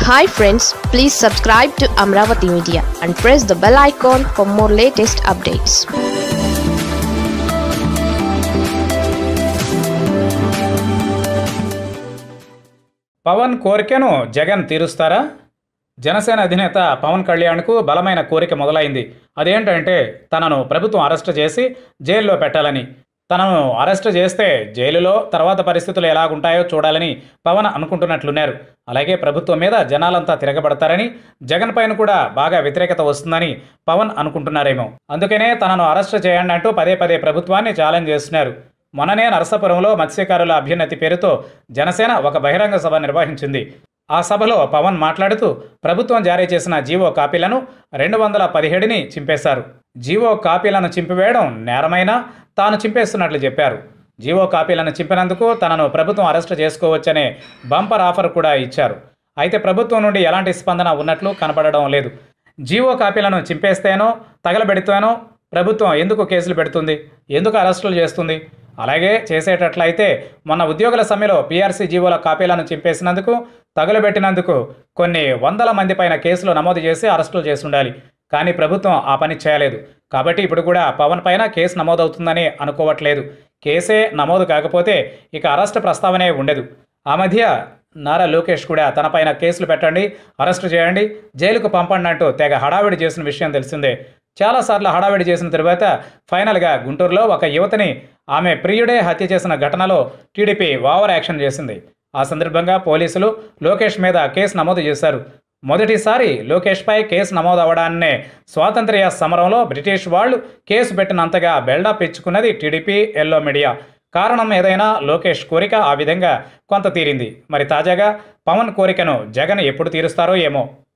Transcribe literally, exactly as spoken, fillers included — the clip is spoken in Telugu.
Hi friends, please subscribe to Amaravathi Media and press the bell icon for more latest updates. Pawan కోరికను జగన్ తీరుస్తారా? జనసేన అధినేత పవన్ కళ్యాణ్కు బలమైన కోరిక మొదలైంది. అదేంటంటే తనను ప్రభుత్వం అరెస్టు చేసి జైల్లో పెట్టాలని. తనను అరెస్టు చేస్తే జైలులో తర్వాత పరిస్థితులు ఎలాగుంటాయో చూడాలని పవన్ అనుకుంటున్నట్లున్నారు. అలాగే ప్రభుత్వం మీద జనాలంతా తిరగబడతారని, జగన్ పైన కూడా బాగా వ్యతిరేకత వస్తుందని పవన్ అనుకుంటున్నారేమో. అందుకనే తనను అరెస్టు చేయండి అంటూ పదే పదే ప్రభుత్వాన్ని ఛాలెంజ్ చేస్తున్నారు. మొన్ననే నరసాపురంలో మత్స్యకారుల అభ్యున్నతి పేరుతో జనసేన ఒక బహిరంగ సభ నిర్వహించింది. ఆ సభలో పవన్ మాట్లాడుతూ ప్రభుత్వం జారీ చేసిన జీవో కాపీలను రెండు వందల పదిహేడుని చింపేశారు. జీవో కాపీలను చింపివేయడం నేరమైనా తాను చింపేస్తున్నట్లు చెప్పారు. జీవో కాపీలను చింపినందుకు తనను ప్రభుత్వం అరెస్టు చేసుకోవచ్చనే బంపర్ ఆఫర్ కూడా ఇచ్చారు. అయితే ప్రభుత్వం నుండి ఎలాంటి స్పందన ఉన్నట్లు కనపడడం లేదు. జీవో కాపీలను చింపేస్తేనో తగలబెడితేనో ప్రభుత్వం ఎందుకు కేసులు పెడుతుంది, ఎందుకు అరెస్టులు చేస్తుంది? అలాగే చేసేటట్లయితే మొన్న ఉద్యోగుల సమ్మెలో పీఆర్సీ జీవోల కాపీలను చింపేసినందుకు, తగులబెట్టినందుకు కొన్ని వందల మంది పైన కేసులు నమోదు చేసి అరెస్టులు చేసి ఉండాలి. కానీ ప్రభుత్వం ఆ పని చేయలేదు. కాబట్టి ఇప్పుడు కూడా పవన్ పైన కేసు నమోదవుతుందని అనుకోవట్లేదు. కేసే నమోదు కాకపోతే ఇక అరెస్టు ప్రస్తావనే ఉండదు. ఆ మధ్య నారా లోకేష్ కూడా తనపైన కేసులు పెట్టండి, అరెస్టు చేయండి, జైలుకు పంపండి అంటూ తెగ హడావిడి చేసిన విషయం తెలిసిందే. చాలాసార్లు హడావిడి చేసిన తరువాత ఫైనల్గా గుంటూరులో ఒక యువతిని ఆమె ప్రియుడే హత్య చేసిన ఘటనలో టీడీపీ ఓవర్ యాక్షన్ చేసింది. ఆ సందర్భంగా పోలీసులు లోకేష్ మీద కేసు నమోదు చేశారు. మొదటిసారి లోకేష్పై కేసు నమోదు అవడాన్నే స్వాతంత్ర్య సమరంలో బ్రిటిష్ వాళ్ళు కేసు పెట్టినంతగా బిల్డప్ ఇచ్చుకున్నది టీడీపీ ఎల్లో మీడియా. కారణం ఏదైనా లోకేష్ కోరిక ఆ విధంగా కొంత తీరింది. మరి తాజాగా పవన్ కోరికను జగన్ ఎప్పుడు తీరుస్తారో ఏమో.